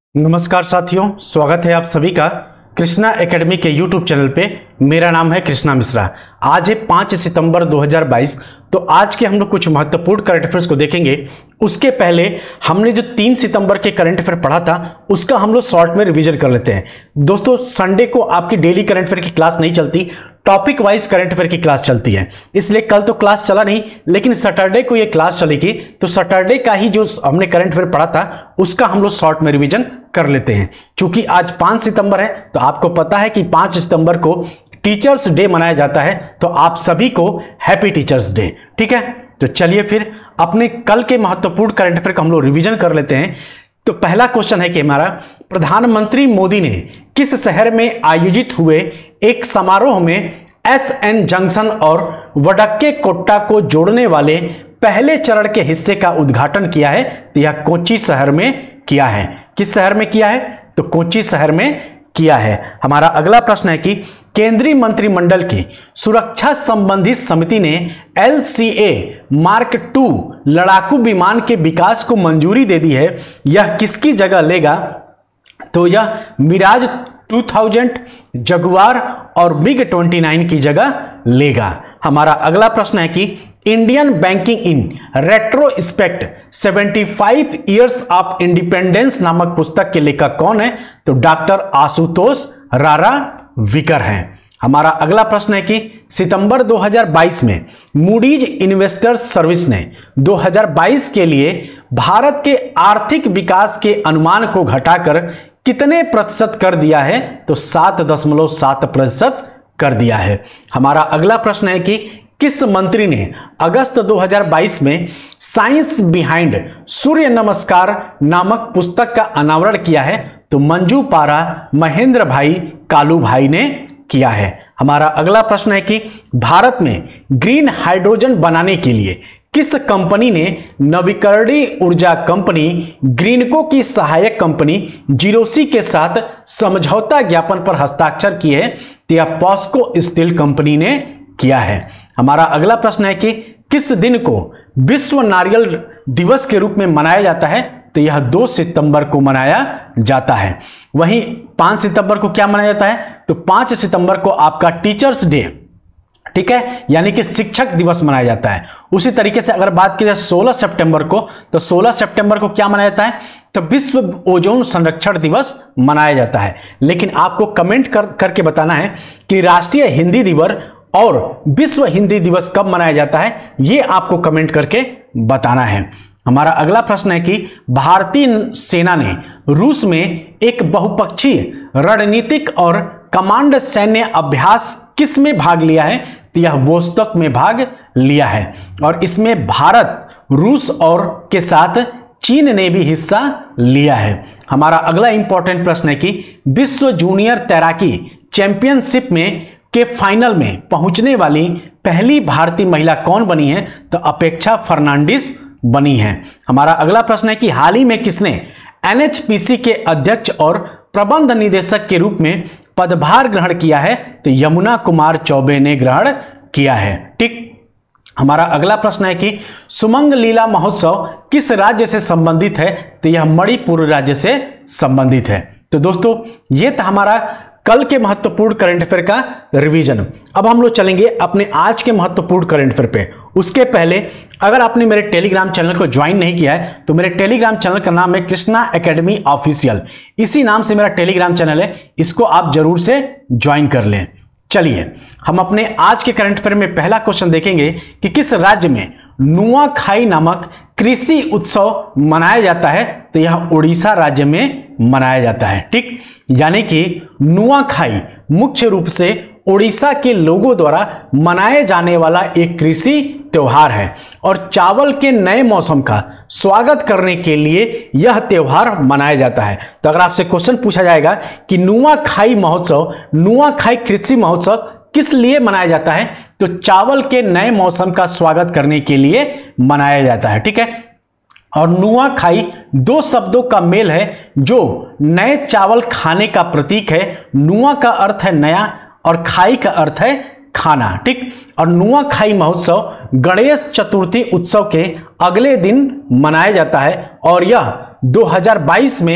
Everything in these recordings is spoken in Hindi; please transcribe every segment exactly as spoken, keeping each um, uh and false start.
नमस्कार साथियों, स्वागत है आप सभी का कृष्णा एकेडमी के यूट्यूब चैनल पे। मेरा नाम है कृष्णा मिश्रा। आज है पाँच सितंबर दो हज़ार बाईस। तो आज के हम लोग कुछ महत्वपूर्ण करंट अफेयर्स को देखेंगे। उसके पहले हमने जो तीन सितंबर के करंट अफेयर पढ़ा था उसका हम लोग शॉर्ट में रिवीजन कर लेते हैं। दोस्तों, संडे को आपकी डेली करंट अफेयर की क्लास नहीं चलती, टॉपिक वाइज करंट अफेयर की क्लास चलती है, इसलिए कल तो क्लास चला नहीं, लेकिन सैटरडे को ये क्लास चलेगी। तो सैटरडे का ही जो हमने करंट अफेयर पढ़ा था उसका हम लोग शॉर्ट में रिवीजन कर लेते हैं। चूंकि आज पाँच सितंबर है तो आपको पता है कि पाँच सितंबर को टीचर्स डे मनाया जाता है, तो आप सभी को हैप्पी टीचर्स डे। ठीक है, तो चलिए फिर अपने कल के महत्वपूर्ण करंट अफेयर का हम लोग रिवीजन कर लेते हैं। तो पहला क्वेश्चन है कि हमारा प्रधानमंत्री मोदी ने किस शहर में आयोजित हुए एक समारोह में एस एन जंक्शन और वडक्के कोट्टा को जोड़ने वाले पहले चरण के हिस्से का उद्घाटन किया है? तो यह कोच्चि शहर में किया है। किस शहर में किया है? तो कोच्चि शहर में किया है। हमारा अगला प्रश्न है कि केंद्रीय मंत्रिमंडल की सुरक्षा संबंधी समिति ने L C A mark two लड़ाकू विमान के विकास को मंजूरी दे दी है। यह किसकी जगह लेगा? तो यह मिराज दो हज़ार, जगुआर और मिग उनतीस की जगह लेगा। हमारा अगला प्रश्न है कि इंडियन बैंकिंग इन रेट्रोस्पेक्ट पचहत्तर इयर्स ऑफ इंडिपेंडेंस नामक पुस्तक के लेखक कौन है? तो डॉक्टर आशुतोष रारा विकर हैं। हमारा अगला प्रश्न है कि सितंबर दो हज़ार बाईस में मूडीज इन्वेस्टर्स सर्विस ने दो हज़ार बाईस के लिए भारत के आर्थिक विकास के अनुमान को घटाकर कितने प्रतिशत कर दिया है? तो सात दशमलव सात प्रतिशत कर दिया है। हमारा अगला प्रश्न है कि किस मंत्री ने अगस्त दो हज़ार बाईस में साइंस बिहाइंड सूर्य नमस्कार नामक पुस्तक का अनावरण किया है? तो मंजू पारा महेंद्र भाई कालू भाई ने किया है। हमारा अगला प्रश्न है कि भारत में ग्रीन हाइड्रोजन बनाने के लिए किस कंपनी ने नवीकरणीय ऊर्जा कंपनी ग्रीनको की सहायक कंपनी जीरोसी के साथ समझौता ज्ञापन पर हस्ताक्षर किए? तो यह पॉस्को स्टील कंपनी ने किया है। हमारा अगला प्रश्न है कि किस दिन को विश्व नारियल दिवस के रूप में मनाया जाता है? तो यह दो सितंबर को मनाया जाता है। वहीं पाँच सितंबर को क्या मनाया जाता है? तो पाँच सितंबर को आपका टीचर्स डे, ठीक है, यानी कि शिक्षक दिवस मनाया जाता है। उसी तरीके से अगर बात की जाए सोलह सितंबर को, तो सोलह सितंबर को क्या मनाया जाता है? तो विश्व ओजोन संरक्षण दिवस मनाया जाता है। लेकिन आपको कमेंट कर करके बताना है कि राष्ट्रीय हिंदी दिवस और विश्व हिंदी दिवस कब मनाया जाता है, ये आपको कमेंट करके बताना है। हमारा अगला प्रश्न है कि भारतीय सेना ने रूस में एक बहुपक्षीय रणनीतिक और कमांड सैन्य अभ्यास किस में भाग लिया है? तो यह वोस्तक में भाग लिया है, और इसमें भारत, रूस और के साथ चीन ने भी हिस्सा लिया है। हमारा अगला इंपॉर्टेंट प्रश्न है कि विश्व जूनियर तैराकी चैंपियनशिप में के फाइनल में पहुंचने वाली पहली भारतीय महिला कौन बनी है? तो अपेक्षा फर्नांडिस बनी है। हमारा अगला प्रश्न है कि हाल ही में किसने एन एच पी सी के अध्यक्ष और प्रबंध निदेशक के रूप में पदभार ग्रहण किया है? तो यमुना कुमार चौबे ने ग्रहण किया है। ठीक। हमारा अगला प्रश्न है कि सुमंग लीला महोत्सव किस राज्य से संबंधित है? तो यह मणिपुर राज्य से संबंधित है। तो दोस्तों, ये था हमारा कल के महत्वपूर्ण करंट अफेयर का रिवीजन। अब हम लोग चलेंगे अपने आज के महत्वपूर्ण करंट अफेयर पे। उसके पहले अगर आपने मेरे टेलीग्राम चैनल को ज्वाइन नहीं किया है तो मेरे टेलीग्राम चैनल का नाम है कृष्णा एकेडमी ऑफिशियल। इसी नाम से मेरा टेलीग्राम चैनल है, इसको आप जरूर से ज्वाइन कर लें। चलिए हम अपने आज के करंट अफेयर में पहला क्वेश्चन देखेंगे कि किस राज्य में नुआखाई नामक कृषि उत्सव मनाया जाता है? तो यह उड़ीसा राज्य में मनाया जाता है। ठीक, यानी कि नुआखाई मुख्य रूप से उड़ीसा के लोगों द्वारा मनाए जाने वाला एक कृषि त्योहार है, और चावल के नए मौसम का स्वागत करने के लिए यह त्योहार मनाया जाता है। तो अगर आपसे क्वेश्चन पूछा जाएगा कि नुआखाई महोत्सव, नुआखाई कृषि महोत्सव किस लिए मनाया जाता है? तो चावल के नए मौसम का स्वागत करने के लिए मनाया जाता है। ठीक है, और नुआखाई दो शब्दों का मेल है जो नए चावल खाने का प्रतीक है। नुआ का अर्थ है नया और खाई का अर्थ है खाना। ठीक, और नुआखाई महोत्सव गणेश चतुर्थी उत्सव के अगले दिन मनाया जाता है, और यह दो हज़ार बाईस में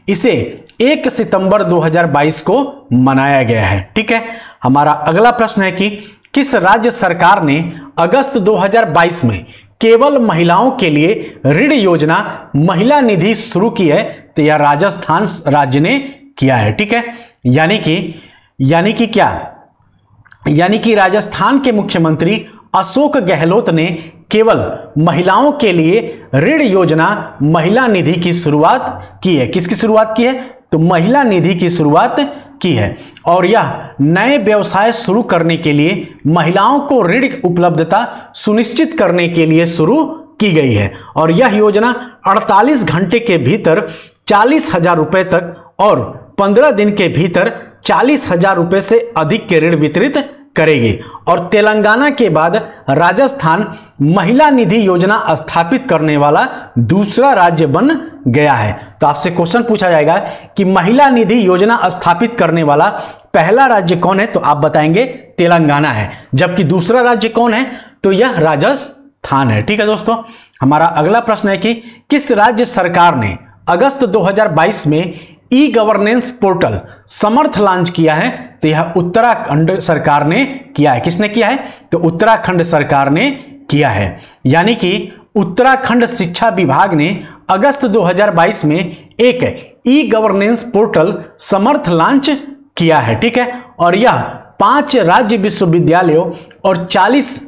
इसे एक सितंबर दो हज़ार बाईस को मनाया गया है। ठीक है, हमारा अगला प्रश्न है कि किस राज्य सरकार ने अगस्त दो हज़ार बाईस में केवल महिलाओं के लिए ऋण योजना महिला निधि शुरू की है? तो यह राजस्थान राज्य ने किया है। ठीक है, यानी कि यानी कि क्या यानी कि राजस्थान के मुख्यमंत्री अशोक गहलोत ने केवल महिलाओं के लिए ऋण योजना महिला निधि की शुरुआत की है। किसकी शुरुआत की है? तो महिला निधि की शुरुआत की है। और यह नए व्यवसाय शुरू करने के लिए महिलाओं को ऋण उपलब्धता सुनिश्चित करने के लिए शुरू की गई है। और यह योजना अड़तालीस घंटे के भीतर चालीस हजार रुपए तक और पंद्रह दिन के भीतर चालीस हजार रुपए से अधिक के ऋण वितरित करेगी। और तेलंगाना के बाद राजस्थान महिला निधि योजना स्थापित करने वाला दूसरा राज्य बन गया है। तो आपसे क्वेश्चन पूछा जाएगा कि महिला निधि योजना स्थापित करने वाला पहला राज्य कौन है? तो आप बताएंगे तेलंगाना है। जबकि दूसरा राज्य कौन है? तो यह राजस्थान है। ठीक है दोस्तों, हमारा अगला प्रश्न है कि किस राज्य सरकार ने अगस्त दो हज़ार बाईस में e governance portal Samarth launch किया है? तो यह उत्तराखंड सरकार ने किया है। किसने किया है? तो उत्तराखंड सरकार ने किया है। यानी कि उत्तराखंड शिक्षा विभाग ने अगस्त दो हज़ार बाईस में एक e governance portal Samarth launch किया है। ठीक है, और यह पांच राज्य विश्वविद्यालयों और चालीस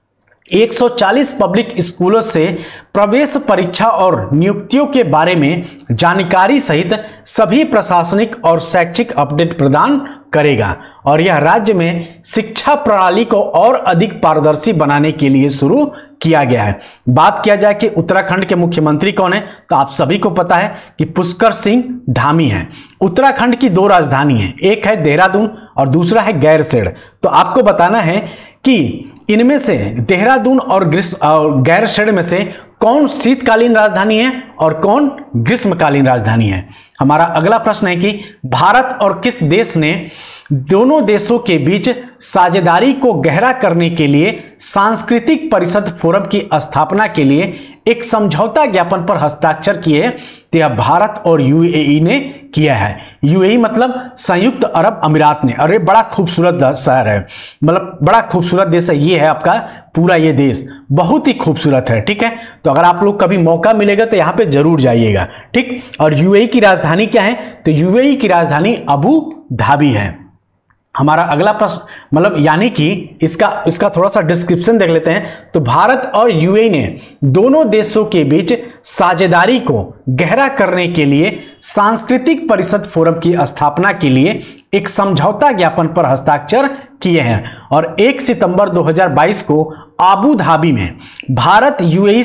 एक सौ चालीस पब्लिक स्कूलों से प्रवेश परीक्षा और नियुक्तियों के बारे में जानकारी सहित सभी प्रशासनिक और शैक्षिक अपडेट प्रदान करेगा। और यह राज्य में शिक्षा प्रणाली को और अधिक पारदर्शी बनाने के लिए शुरू किया गया है। बात किया जाए कि उत्तराखंड के मुख्यमंत्री कौन है? तो आप सभी को पता है कि पुष्कर सिंह धामी हैं। उत्तराखंड की दो राजधानी है, एक है देहरादून और दूसरा है गैरसैंण। तो आपको बताना है कि इनमें से देहरादून और गैरसैंण में से कौन शीतकालीन राजधानी है और कौन ग्रीष्मकालीन राजधानी है। हमारा अगला प्रश्न है कि भारत और किस देश ने दोनों देशों के बीच साझेदारी को गहरा करने के लिए सांस्कृतिक परिषद फोरम की स्थापना के लिए एक समझौता ज्ञापन पर हस्ताक्षर किए? तो यह भारत और यूएई ने किया है। यूएई मतलब संयुक्त अरब अमीरात ने। अरे बड़ा खूबसूरत शहर है, मतलब बड़ा खूबसूरत देश है। ये है आपका पूरा ये देश बहुत ही खूबसूरत है। ठीक है, तो अगर आप लोग कभी मौका मिलेगा तो यहाँ पे जरूर जाइएगा। ठीक, और यूएई की राजधानी क्या है? तो यूएई की राजधानी अबू धाबी है। हमारा अगला प्रश्न मतलब यानी कि इसका इसका थोड़ा सा डिस्क्रिप्शन देख लेते हैं। तो भारत और यूएई ने दोनों देशों के बीच साझेदारी को गहरा करने के लिए सांस्कृतिक परिषद फोरम की स्थापना के लिए एक समझौता ज्ञापन पर हस्ताक्षर किए हैं। और एक सितंबर दो हज़ार बाईस को आबू धाबी में भारत यूएई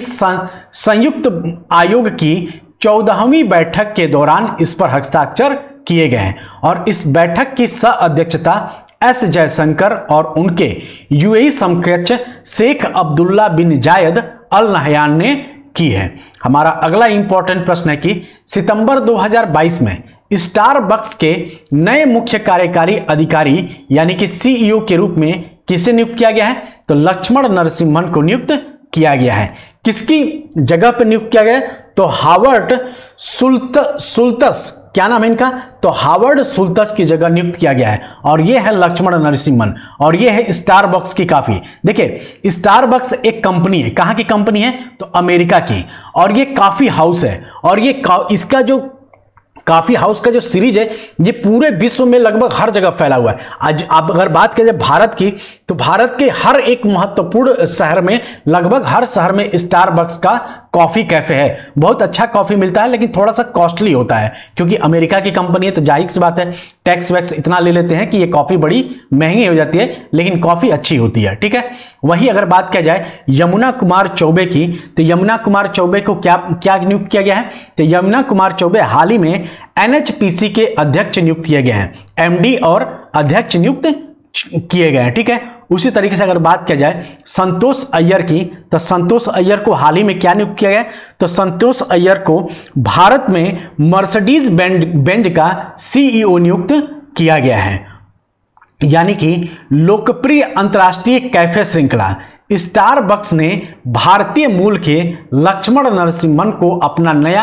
संयुक्त आयोग की चौदहवीं बैठक के दौरान इस पर हस्ताक्षर किए गए हैं। और इस बैठक की सह अध्यक्षता एस जयशंकर और उनके यूएई समकक्ष शेख अब्दुल्ला बिन जायद अल नहयान ने की है। हमारा अगला इंपॉर्टेंट प्रश्न है कि सितंबर दो हज़ार बाईस में स्टारबक्स के नए मुख्य कार्यकारी अधिकारी यानी कि सीईओ के रूप में किसे नियुक्त किया गया है? तो लक्ष्मण नरसिम्हन को नियुक्त किया गया है। किसकी जगह पर नियुक्त किया गया? तो हावर्ड सुल्त सुल्तस क्या नाम है इनका? तो हावर्ड सुल्तस की जगह नियुक्त किया गया है। और ये है लक्ष्मण नरसिम्हन और ये है स्टारबक्स की कॉफी। देखिए स्टारबक्स एक कंपनी है। कहाँ की कंपनी है? तो अमेरिका की। और ये कॉफी हाउस है। और ये इसका जो कॉफी हाउस का जो सीरीज है ये पूरे विश्व में लगभग हर जगह फैला हुआ है। आज आप अगर बात करें भारत की तो भारत के हर एक महत्वपूर्ण शहर में लगभग हर शहर में स्टारबक्स का कॉफी कैफे है। बहुत अच्छा कॉफी मिलता है लेकिन थोड़ा सा कॉस्टली होता है क्योंकि अमेरिका की कंपनी है तो जाहिर सी बात है टैक्स वैक्स इतना ले लेते हैं कि ये कॉफी बड़ी महंगी हो जाती है लेकिन कॉफी अच्छी होती है। ठीक है, वही अगर बात किया जाए यमुना कुमार चौबे की तो यमुना कुमार चौबे को क्या क्या नियुक्त किया गया है? तो यमुना कुमार चौबे हाल ही में एनएचपीसी के अध्यक्ष नियुक्त किए गए हैं। एमडी और अध्यक्ष नियुक्त किए गए हैं। ठीक है, उसी तरीके से अगर बात किया जाए संतोष अय्यर की तो संतोष अय्यर को हाल ही में क्या नियुक्त किया गया? तो संतोष अय्यर को भारत में मर्सिडीज बेंज का सीईओ नियुक्त किया गया है। यानी कि लोकप्रिय अंतर्राष्ट्रीय कैफे श्रृंखला स्टारबक्स ने भारतीय मूल के लक्ष्मण नरसिम्हन को अपना नया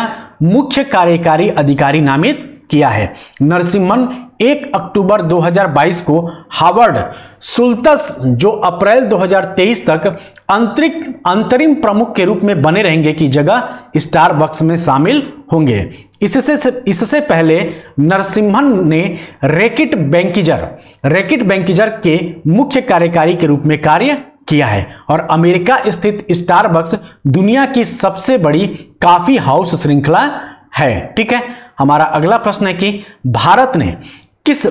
मुख्य कार्यकारी अधिकारी नामित किया है। नरसिम्हन एक अक्टूबर दो हज़ार बाईस को हावर्ड सुल्तस, जो अप्रैल दो हज़ार तेईस तक अंतरिम अंतरिम प्रमुख के रूप में बने रहेंगे, की जगह स्टारबक्स में शामिल होंगे। इससे इससे पहले नरसिम्हन ने रैकेट बैंकिजर रैकेट बैंकिजर के मुख्य कार्यकारी के रूप में कार्य किया है। और अमेरिका स्थित स्टारबक्स दुनिया की सबसे बड़ी कॉफी हाउस श्रृंखला है। ठीक है, हमारा अगला प्रश्न है कि भारत ने किस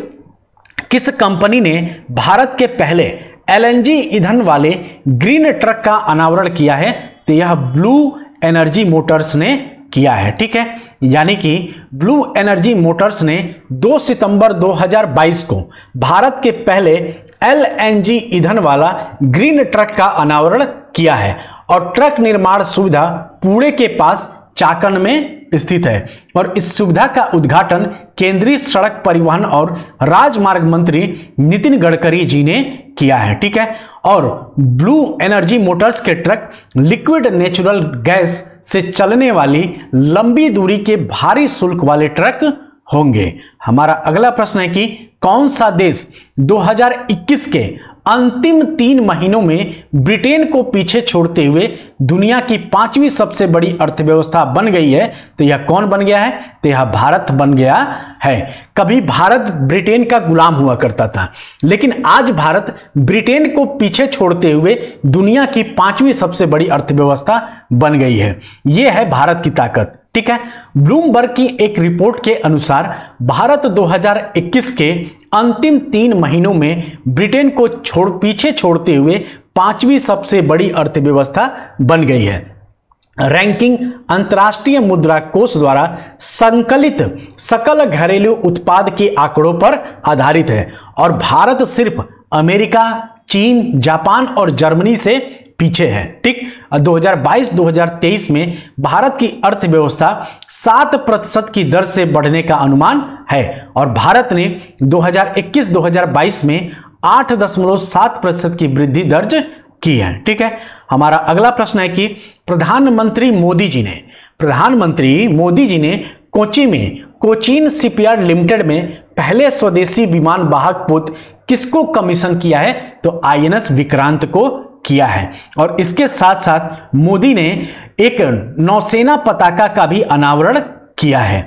किस कंपनी ने भारत के पहले एलएनजी ईंधन वाले ग्रीन ट्रक का अनावरण किया है? तो यह ब्लू एनर्जी मोटर्स ने किया है। ठीक है, यानी कि ब्लू एनर्जी मोटर्स ने दो सितंबर दो हज़ार बाईस को भारत के पहले एलएनजी ईंधन वाला ग्रीन ट्रक का अनावरण किया है। और ट्रक निर्माण सुविधा पुणे के पास चाकन में स्थित है। और इस सुविधा का उद्घाटन केंद्रीय सड़क परिवहन और राजमार्ग मंत्री नितिन गडकरी जी ने किया है। ठीक है, और ब्लू एनर्जी मोटर्स के ट्रक लिक्विड नेचुरल गैस से चलने वाली लंबी दूरी के भारी शुल्क वाले ट्रक होंगे। हमारा अगला प्रश्न है कि कौन सा देश दो हज़ार इक्कीस के अंतिम तीन महीनों में ब्रिटेन को पीछे छोड़ते हुए दुनिया की पांचवी सबसे बड़ी अर्थव्यवस्था बन गई है? तो यह कौन बन गया है? तो यह भारत बन गया है। कभी भारत ब्रिटेन का गुलाम हुआ करता था, लेकिन आज भारत ब्रिटेन को पीछे छोड़ते हुए दुनिया की पांचवी सबसे बड़ी अर्थव्यवस्था बन गई है। यह है भारत की ताकत। ठीक है, ब्लूमबर्ग की एक रिपोर्ट के अनुसार भारत दो हज़ार इक्कीस के अंतिम तीन महीनों में ब्रिटेन को छोड़ पीछे छोड़ते हुए पांचवी सबसे बड़ी अर्थव्यवस्था बन गई है। रैंकिंग अंतर्राष्ट्रीय मुद्रा कोष द्वारा संकलित सकल घरेलू उत्पाद के आंकड़ों पर आधारित है और भारत सिर्फ अमेरिका, चीन, जापान और जर्मनी से पीछे है। ठीक, दो हज़ार बाईस दो हज़ार तेईस में भारत की अर्थव्यवस्था सात प्रतिशत की दर से बढ़ने का अनुमान है और भारत ने दो हज़ार इक्कीस दो हज़ार बाईस में आठ दशमलव सात प्रतिशत की वृद्धि दर्ज की है। ठीक है, हमारा अगला प्रश्न है कि प्रधानमंत्री मोदी जी ने प्रधानमंत्री मोदी जी ने कोची में कोचीन शिपयार्ड लिमिटेड में पहले स्वदेशी विमान वाहक पोत किसको कमीशन किया है? तो आईएनएस विक्रांत को किया है। और इसके साथ साथ मोदी ने एक नौसेना पताका का भी अनावरण किया है।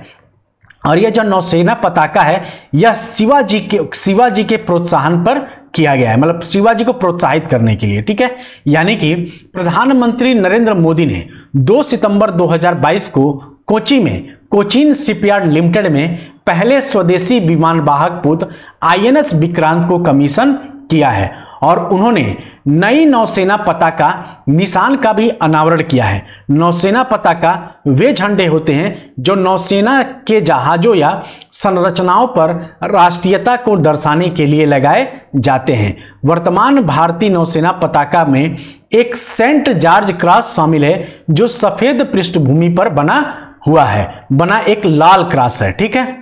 और यह जो नौसेना पताका है यह शिवाजी के शिवाजी के प्रोत्साहन पर किया गया है, मतलब शिवाजी को प्रोत्साहित करने के लिए। ठीक है, यानी कि प्रधानमंत्री नरेंद्र मोदी ने दो सितंबर दो हज़ार बाईस को कोची में कोचीन शिपयार्ड लिमिटेड में पहले स्वदेशी विमान वाहक पोत आईएनएस विक्रांत को कमीशन किया है और उन्होंने नई नौसेना पताका निशान का भी अनावरण किया है। नौसेना पताका वे झंडे होते हैं जो नौसेना के जहाजों या संरचनाओं पर राष्ट्रीयता को दर्शाने के लिए लगाए जाते हैं। वर्तमान भारतीय नौसेना पताका में एक सेंट जॉर्ज क्रॉस शामिल है जो सफेद पृष्ठभूमि पर बना हुआ है, बना एक लाल क्रॉस है। ठीक है,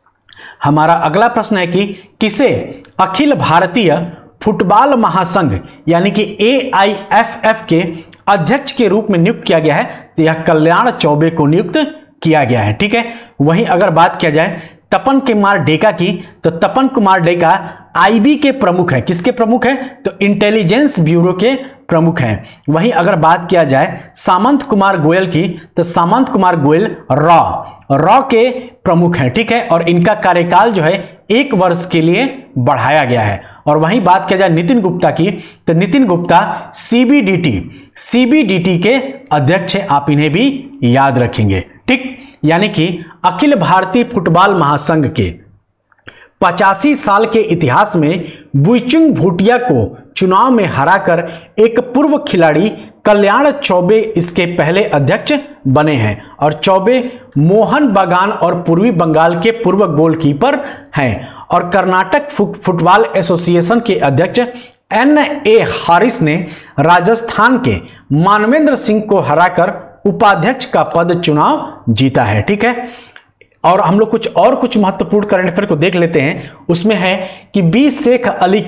हमारा अगला प्रश्न है कि किसे अखिल भारतीय फुटबॉल महासंघ यानी कि ए आई एफ एफ के अध्यक्ष के रूप में नियुक्त किया गया है? तो यह कल्याण चौबे को नियुक्त किया गया है। ठीक है, वहीं अगर बात किया जाए तपन कुमार डेका की, तो तपन कुमार डेका आईबी के प्रमुख है। किसके प्रमुख है? तो इंटेलिजेंस ब्यूरो के प्रमुख हैं। वहीं अगर बात किया जाए सामंत कुमार गोयल की, तो सामंत कुमार गोयल रॉ रॉ के प्रमुख हैं। ठीक है, और इनका कार्यकाल जो है एक वर्ष के लिए बढ़ाया गया है। और वहीं बात किया जाए नितिन गुप्ता की, तो नितिन गुप्ता सीबीडीटी सीबीडीटी के अध्यक्ष हैं, आप इन्हें भी याद रखेंगे। ठीक, यानी कि अखिल भारतीय फुटबॉल महासंघ के पचासी साल के इतिहास में बुइचुंग भूटिया को चुनाव में हराकर एक पूर्व खिलाड़ी कल्याण चौबे इसके पहले अध्यक्ष बने हैं। और चौबे मोहन बागान और पूर्वी बंगाल के पूर्व गोलकीपर हैं। और कर्नाटक फुटबॉल एसोसिएशन के अध्यक्ष एन ए हारिस ने राजस्थान के मानवेंद्र सिंह को हराकर उपाध्यक्ष का पद चुनाव जीता है। ठीक है, और हम लोग कुछ और कुछ महत्वपूर्ण करंट अफेयर को देख लेते हैं। उसमें है कि बी शेख अली का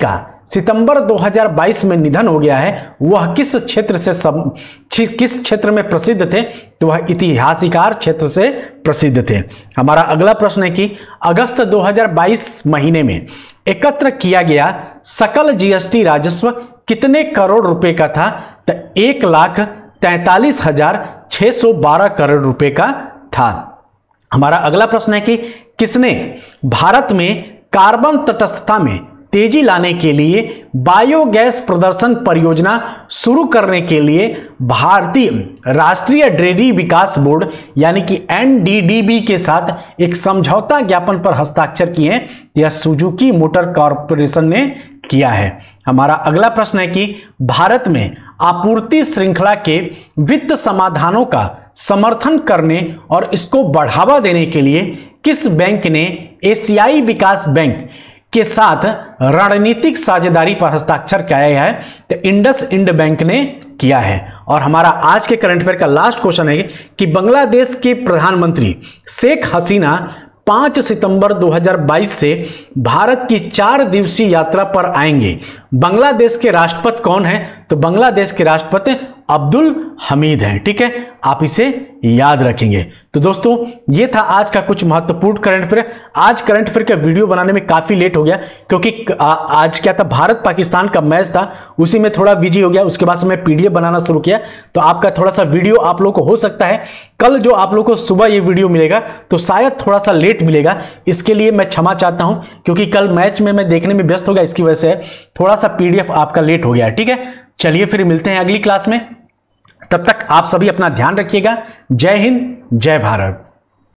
सितंबर दो हज़ार बाईस में निधन हो गया है, वह किस क्षेत्र से सब किस क्षेत्र में प्रसिद्ध थे? तो वह इतिहासीकार क्षेत्र से प्रसिद्ध थे। हमारा अगला प्रश्न है कि अगस्त दो हज़ार बाईस महीने में एकत्र किया गया सकल जीएसटी राजस्व कितने करोड़ रुपए का था? तो एक लाख तैतालीस हजार छह सौ बारह करोड़ रुपए का था। हमारा अगला प्रश्न है कि किसने भारत में कार्बन तटस्थता में तेजी लाने के लिए बायोगैस प्रदर्शन परियोजना शुरू करने के लिए भारतीय राष्ट्रीय डेयरी विकास बोर्ड यानी कि एन डी डी बी के साथ एक समझौता ज्ञापन पर हस्ताक्षर किए हैं? यह सुजुकी मोटर कॉर्पोरेशन ने किया है। हमारा अगला प्रश्न है कि भारत में आपूर्ति श्रृंखला के वित्त समाधानों का समर्थन करने और इसको बढ़ावा देने के लिए किस बैंक ने एशियाई विकास बैंक के साथ रणनीतिक साझेदारी पर हस्ताक्षर किया है? तो इंडस इंड बैंक ने किया है। और हमारा आज के करंट अफेयर का लास्ट क्वेश्चन है कि बांग्लादेश के प्रधानमंत्री शेख हसीना पाँच सितंबर दो हज़ार बाईस से भारत की चार दिवसीय यात्रा पर आएंगे। बांग्लादेश के राष्ट्रपति कौन है? तो बांग्लादेश के राष्ट्रपति अब्दुल हमीद हैं। ठीक है, आप इसे याद रखेंगे। तो दोस्तों ये था आज का कुछ महत्वपूर्ण करंट अफेयर। आज करंट अफेयर का वीडियो बनाने में काफी लेट हो गया क्योंकि आज क्या था, भारत पाकिस्तान का मैच था, उसी में थोड़ा बिजी हो गया। उसके बाद से मैं पीडीएफ बनाना शुरू किया, तो आपका थोड़ा सा वीडियो आप लोग को हो सकता है कल जो आप लोग को सुबह ये वीडियो मिलेगा तो शायद थोड़ा सा लेट मिलेगा। इसके लिए मैं क्षमा चाहता हूं क्योंकि कल मैच में मैं देखने में व्यस्त हो गया, इसकी वजह से थोड़ा सा पीडीएफ आपका लेट हो गया। ठीक है, चलिए फिर मिलते हैं अगली क्लास में। तब तक आप सभी अपना ध्यान रखिएगा। जय हिंद, जय भारत।